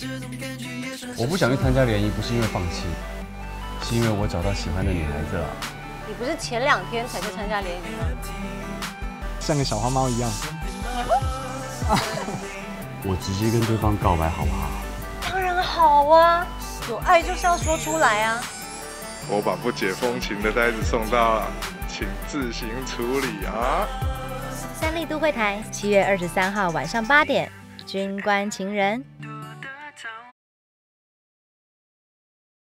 我不想去参加联谊，不是因为放弃，是因为我找到喜欢的女孩子了。 你不是前2天才去参加联谊吗？ 像个小花猫一样。 我直接跟对方告白好不好？ 当然好啊，有爱就是要说出来啊。 我把不解风情的呆子送到了，请自行处理啊。 三立都会台7月23号晚上8点，《军官情人》。